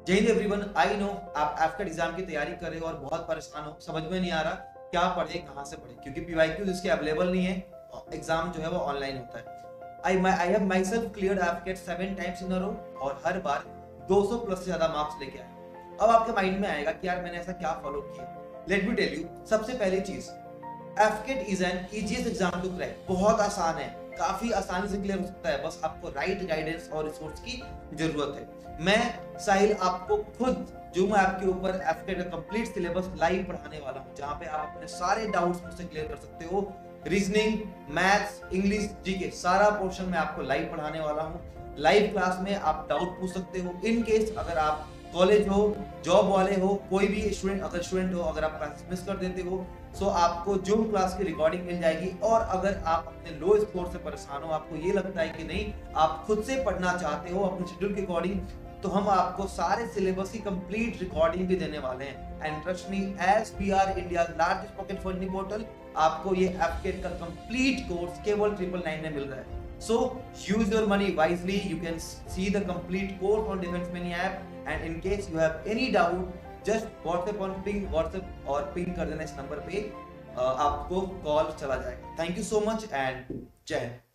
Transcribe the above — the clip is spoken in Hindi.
जय हिंद एवरीवन। आई नो आप एफकेट एग्जाम की तैयारी कर रहे हो और बहुत परेशान हो, समझ में नहीं आ रहा क्या पढ़े कहाँ से पढ़े, क्योंकि पीवाईक्यूज इसके अवेलेबल नहीं है। एग्जाम जो है वो ऑनलाइन होता है। I have myself cleared AFCAT 7 times in a row और हर बार 200 प्लस से ज्यादा मार्क्स लेके आया। अब आपके माइंड में आएगा कि यार मैंने ऐसा क्या फॉलो किया। लेट मी टेल यू, सबसे पहली चीज, AFCAT is an easiest exam to crack. बहुत आसान है, काफी आसानी से क्लियर हो सकता है, बस आपको राइट गाइडेंस और रिसोर्स की जरूरत है। मैं साहिल आपको खुद जूम ऐप के ऊपर एफकेट का कंप्लीट सिलेबस लाइव पढ़ाने वाला हूं, जहां पे आप अपने सारे डाउट्स मुझसे क्लियर कर सकते हो। रीजनिंग, मैथ्स, इंग्लिश, जीके सारा पोर्शन मैं आपको लाइव पढ़ाने वाला हूं। लाइव क्लास में आप डाउट पूछ सकते हो। इन केस अगर आप कॉलेज हो, जॉब वाले हो, कोई भी स्टूडेंट अगर स्टूडेंट हो, अगर आप क्लास मिस कर देते हो सो आपको जूम क्लास की रिकॉर्डिंग मिल जाएगी। और अगर आप अपने लो स्कोर से परेशान हो, आपको ये लगता है कि नहीं आप खुद से पढ़ना चाहते हो अपने शेड्यूल के अकॉर्डिंग, तो हम आपको सारे सिलेबस की कंप्लीट रिकॉर्डिंग भी देने वाले हैं। And trust me, as we are India's largest pocket funding portal, आपको ये एफकेट का कंप्लीट कोर्स केवल 999 में मिल रहा है। So use your money wisely. You can see the complete course on Defense Mini app. And in case you have any doubt, just WhatsApp on ping WhatsApp और ping कर देना इस नंबर पे, आपको कॉल चला जाएगा। Thank you so much and जय हिंद।